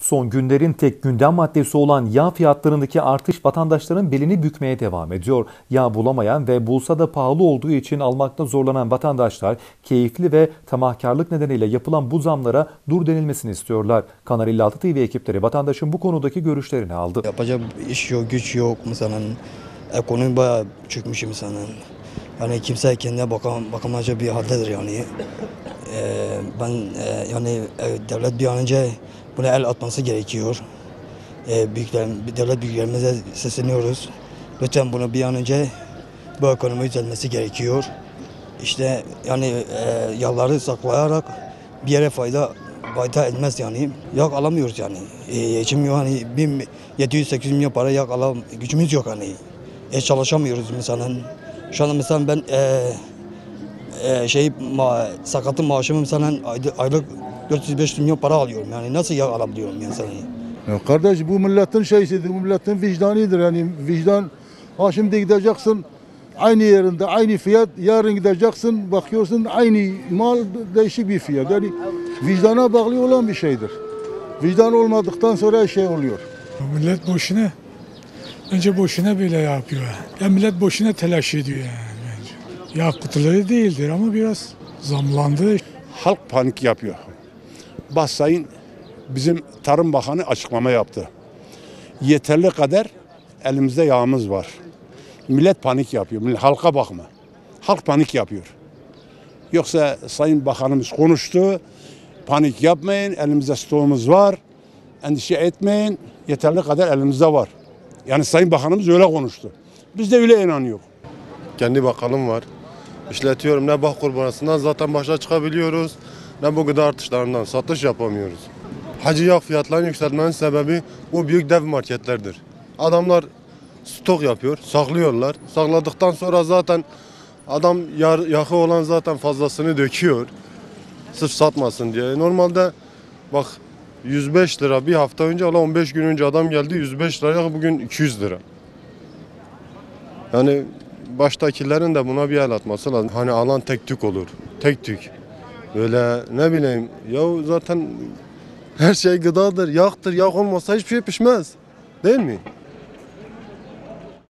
Son günlerin tek gündem maddesi olan yağ fiyatlarındaki artış vatandaşların belini bükmeye devam ediyor. Yağ bulamayan ve bulsa da pahalı olduğu için almakta zorlanan vatandaşlar keyifli ve tamahkarlık nedeniyle yapılan bu zamlara dur denilmesini istiyorlar. Kanal 56 TV ekipleri vatandaşın bu konudaki görüşlerini aldı. Yapacak iş yok, güç yok mesela. Ekonomi bayağı çökmüş insanın. Yani kimse kendine bakamayacak bir haldedir yani. Devlet bir an önce buna el atması gerekiyor. Devlet büyüklerimize sesleniyoruz. Lütfen bunu bir an önce bu ekonomi düzelmesi gerekiyor. İşte yani yağları saklayarak bir yere fayda etmez yani. Yak alamıyoruz yani. Geçim yok hani 700-800 milyon para yak gücümüz yok hani. Çalışamıyoruz mesela. Şu anda mesela ben sakatın maaşımı mesela aylık 400-500 milyon para alıyorum. Yani nasıl yak alabiliyorum mesela? Ya kardeş bu milletin şeysidir, bu milletin vicdanıdır yani vicdan. Ha şimdi gideceksin aynı yerinde aynı fiyat, yarın gideceksin bakıyorsun aynı mal değişik bir fiyat. Yani vicdana bağlı olan bir şeydir. Vicdan olmadıktan sonra şey oluyor. Millet boşuna, bence boşuna böyle yapıyor. Ya millet boşuna telaş ediyor yani bence. Ya kutuları değildir ama biraz zamlandı. Halk panik yapıyor. Sayın bizim Tarım Bakanı açıklama yaptı. Yeterli kadar elimizde yağımız var. Millet panik yapıyor. Halka bakma. Halk panik yapıyor. Yoksa Sayın Bakanımız konuştu. Panik yapmayın. Elimizde stoğumuz var. Endişe etmeyin. Yeterli kadar elimizde var. Yani Sayın Bakanımız öyle konuştu. Biz de öyle inanıyoruz. Kendi bakanım var. İşletiyorum. Ne bak kurbanasından zaten başa çıkabiliyoruz. Ne bu gıda artışlarından satış yapamıyoruz. Hacı yağ fiyatlarının yükseltmenin sebebi bu büyük dev marketlerdir. Adamlar stok yapıyor, saklıyorlar. Sakladıktan sonra zaten adam yakı olan zaten fazlasını döküyor. Sırf satmasın diye. Normalde bak 105 lira bir hafta önce 15 gün önce adam geldi 105 liraya bugün 200 lira. Yani baştakilerin de buna bir el atması lazım. Hani alan tek tük olur. Tek tük. Böyle ne bileyim ya zaten her şey gıdadır, yaktır. Yak olmasa hiçbir şey pişmez. Değil mi?